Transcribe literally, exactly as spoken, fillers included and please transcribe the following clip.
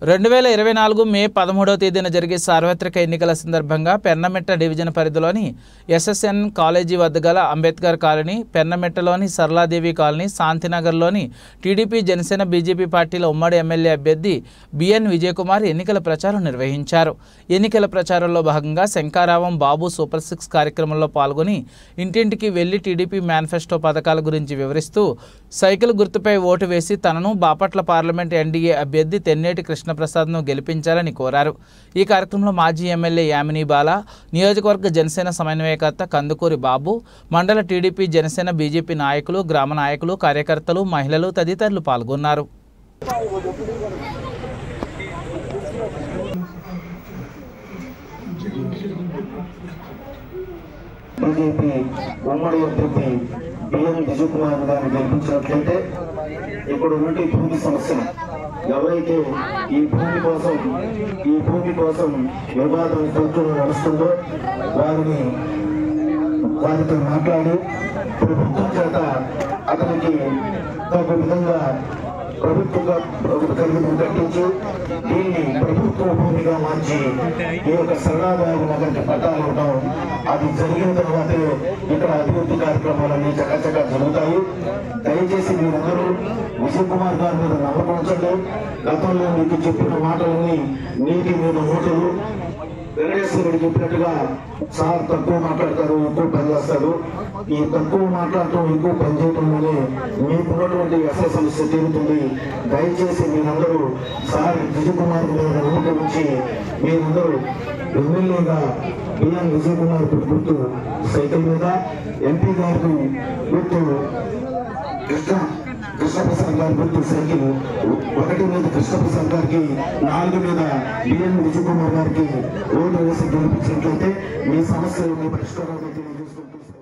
రెండు వేల ఇరవై నాలుగు మే పదమూడవ తేదీన జరిగే సార్వత్రిక ఎన్నికల సందర్భంగా పెన్నమెట్ట డివిజన్ పరిధిలోని ఎస్ఎస్ఎన్ కాలేజీ వద్ద గల అంబేద్కర్ కాలనీ, పెన్నమెట్టలోని సరళాదేవి కాలనీ, శాంతినగర్లోని టీడీపీ, జనసేన, బీజేపీ పార్టీల ఉమ్మడి ఎమ్మెల్యే అభ్యర్థి బిఎన్ విజయకుమార్ ఎన్నికల ప్రచారం నిర్వహించారు. ఎన్నికల ప్రచారంలో భాగంగా శంకారావం బాబు సూపర్ సిక్స్ కార్యక్రమంలో పాల్గొని ఇంటింటికి వెళ్లి టీడీపీ మేనిఫెస్టో పథకాల గురించి వివరిస్తూ సైకిల్ గుర్తుపై ఓటు వేసి తనను బాపట్ల పార్లమెంట్ ఎన్డీఏ అభ్యర్థి తెన్నేటి కృష్ణ ప్రసాద్ను గెలిపించాలని కోరారు. ఈ కార్యక్రమంలో మాజీ ఎమ్మెల్యే యామిని బాల, నియోజకవర్గ జనసేన సమన్వయకర్త కందుకూరి బాబు, మండల టీడీపీ, జనసేన, బీజేపీ నాయకులు, గ్రామ నాయకులు, కార్యకర్తలు, మహిళలు తదితరులు పాల్గొన్నారు. బీజేపీ ఉమ్మడి అభ్యర్థి బిఎన్ విజయకుమార్ గారిని గెలిపించినట్లయితే ఇక్కడ ఉన్నటువంటి భూమి సమస్య, ఎవరైతే ఈ భూమి కోసం ఈ భూమి కోసం వివాదం కోర్టులో నడుస్తుందో వారిని వారితో మాట్లాడి ప్రభుత్వం చేత అతనికి ఒక విధంగా ప్రభుత్వంగా ప్రభుత్వం కట్టించి దీన్ని ప్రభుత్వ భూమిగా మార్చి ఈ యొక్క సరళాబాబు నగర్కి పట్టాలు ఇవ్వడం, అది జరిగిన తర్వాతే ఇక్కడ అభివృద్ధి కార్యక్రమాలన్నీ చక్కచక్క జరుగుతాయి. దయచేసి మీరందరూ విజయ్ కుమార్ గారి మీద నమ్మకం ఉంచండి. గతంలో మీకు చెప్పిన మాటలన్నీ నీటి మీద ఓటలు. వెంకటేశ్వరుడు చెప్పినట్టుగా సార్ తక్కువ మాట్లాడతారు, ఎక్కువ పనిచేస్తారు. ఈ తక్కువ మాట్లాడటం, ఎక్కువ పనిచేయటం వల్లే మీకున్నటువంటి వ్యవసాయ సమస్య తీరుతుంది. దయచేసి మీరందరూ సార్ విజయ్ కుమార్ మీద నమ్మకం ఉంచి మీరందరూ ఎమ్మెల్యేగా బిఎన్ విజయ్ కుమార్ గుర్తు సైకిల్ మీద, ఎంపీ గారికి గుర్తు కృష్ణ కృష్ణప్రసాద్ గారి గుర్తు సైకిల్ ఒకటి మీద కృష్ణప్రసాద్ గారికి, నాలుగు మీద బిఎన్ విజయ్ కుమార్ గారికి ఓటు వేసి గెలిపించినట్లయితే మీ సమస్యలు మీ పరిష్కారాలు తెలియజేసుకుంటూ